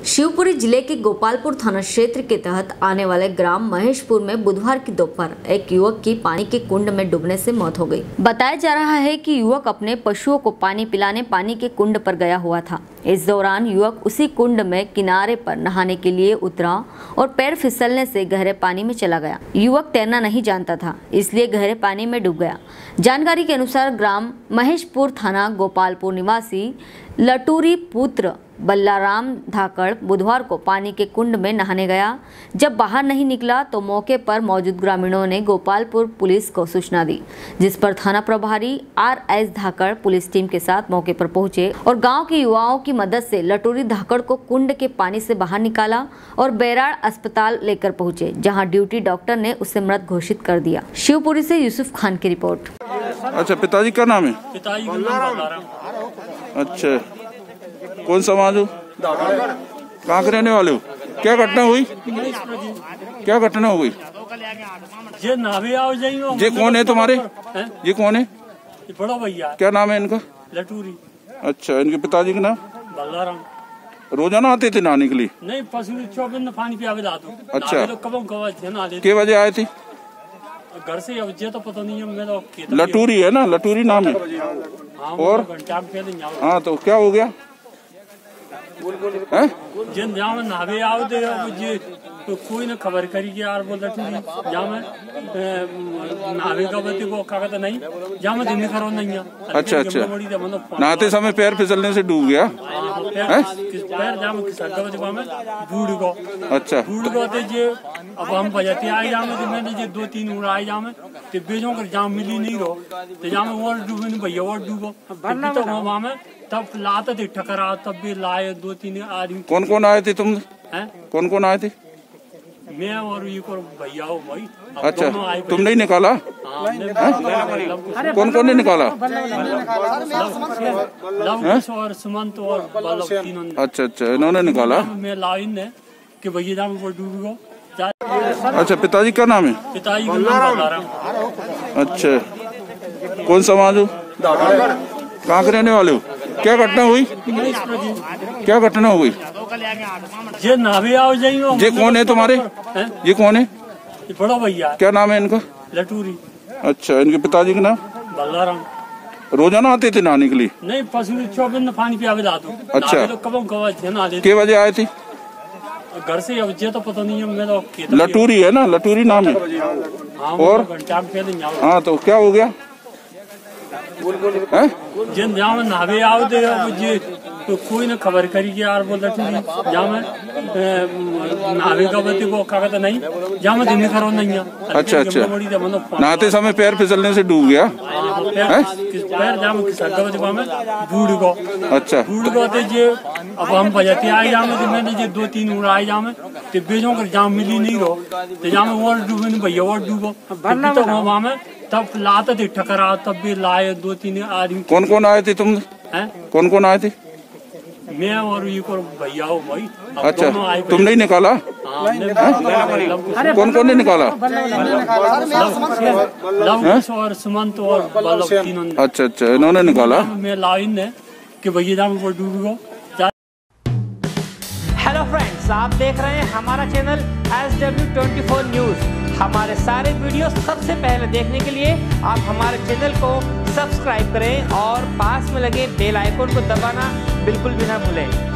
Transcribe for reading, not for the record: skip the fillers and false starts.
शिवपुरी जिले के गोपालपुर थाना क्षेत्र के तहत आने वाले ग्राम महेशपुर में बुधवार की दोपहर एक युवक की पानी के कुंड में डूबने से मौत हो गई। बताया जा रहा है कि युवक अपने पशुओं को पानी पिलाने पानी के कुंड पर गया हुआ था। इस दौरान युवक उसी कुंड में किनारे पर नहाने के लिए उतरा और पैर फिसलने से गहरे पानी में चला गया। युवक तैरना नहीं जानता था, इसलिए गहरे पानी में डूब गया। जानकारी के अनुसार ग्राम महेशपुर थाना गोपालपुर निवासी लटूरी पुत्र बल्लाराम धाकड़ बुधवार को पानी के कुंड में नहाने गया। जब बाहर नहीं निकला तो मौके पर मौजूद ग्रामीणों ने गोपालपुर पुलिस को सूचना दी, जिस पर थाना प्रभारी RS धाकड़ पुलिस टीम के साथ मौके पर पहुंचे और गांव के युवाओं की मदद से लटूरी धाकड़ को कुंड के पानी से बाहर निकाला और बैराड़ अस्पताल लेकर पहुंचे, जहां ड्यूटी डॉक्टर ने उसे मृत घोषित कर दिया। शिवपुरी से यूसुफ खान की रिपोर्ट। अच्छा, पिताजी का नाम है? पिताजी का नाम बल्लाराम। अच्छा, कौन समाज हो? कहाँ के रहने वाले हो? क्या घटना हुई? क्या घटना हो गई? ये नावे आओ जाइयो। ये कौन है तुम्हारे? ये कौन है? ये बड़ा भैया। क्या नाम है इनका? लटूरी। अच्छा, इनके पिताजी का नाम? बल्लाराम। रोजाना आते थे नहाने के लिए? नहीं, पशु 24 में पानी पिया दादू। अच्छा, तो कब के बजे आए थे? घर से अब तो पता नहीं है। मैं तो लटूरी है ना? लटूरी नाम है। और हाँ, तो क्या हो गया? जिन जहाँ नहावे आओ दे तो कोई न खबर करी कि यार बोल लटूरी जहाँ में नहावे का बते को कागज नहीं जहाँ में दिन करो नहीं है। अच्छा अच्छा, नहाते समय पैर फिसलने से डूब गया? पैर जहाँ में बूढ़ को। अच्छा, बूढ़ को जे अब हम बजाते आए जामे मैंने जे 2-3 उड़ आए जामे तो बेजों कर जहाँ मिली नहीं रहो तो जहाँ में और डूबे नहीं भैया और डूबो तो वहाँ में तब लाते थे ठकरा, तब भी लाए 2-3 आदमी। कौन कौन आए थे तुम? कौन कौन आए थे? मैं और ये भैया हो भाई। अच्छा, तुम नहीं निकाला? कौन कौन ने निकाला? और सुमंत और तीनों। अच्छा अच्छा, इन्होंने निकाला। मैं लाइन ने कि भैया जहाँ वो डूब गो। अच्छा, पिताजी का नाम है? पिताजी का नाम बल्लाराम। अच्छा, कौन समाज हो? कहाँ के रहने वाले हो? क्या घटना हुई? क्या घटना हो गई? ये नावे आओ जाइयो। ये कौन है तुम्हारे? ये कौन है? ये बड़ा भैया। क्या नाम है इनका? लटूरी। अच्छा, इनके पिताजी का नाम? बल्लाराम। रोजाना आते थे नहाने के लिए? नहीं, पशु 24 में पानी पिया दादू। अच्छा, तो कब के बजे आए थे? घर से अब तो पता नहीं है। मैं तो लटूरी है ना? लटूरी नाम है। और हाँ, तो क्या हो गया? जिन जहाँ में नहावे आओ दे तो कोई न खबर करी कि यार बोल लटूरी जहाँ में नहावे का बते को कागज नहीं जहाँ में दिन करो नहीं है। अच्छा अच्छा, नहाते समय पैर फिसलने से डूब गया? पैर जहाँ में बूढ़ को। अच्छा, बूढ़ को जे अब हम बजाते आए जामे मैंने जे 2-3 उड़ आए जामे तो बेजों कर जहाँ मिली नहीं रहो तो जहाँ में और डूबे नहीं भैया और डूबो तो वहाँ में तब लाते थे ठकरा, तब भी लाए 2-3 आदमी। कौन कौन आए थे तुम? कौन कौन आए थे? मैं और ये भैया हो भाई। अच्छा, तुम नहीं निकाला? कौन कौन ने निकाला? और सुमंत और तीनों। अच्छा अच्छा, इन्होंने निकाला। मैं लाइन ने कि भैया जहाँ वो डूब गो। हेलो फ्रेंड्स, आप देख रहे हैं हमारा चैनल SW24 न्यूज़। हमारे सारे वीडियो सबसे पहले देखने के लिए आप हमारे चैनल को सब्सक्राइब करें और पास में लगे बेल आइकन को दबाना बिल्कुल भी ना भूलें।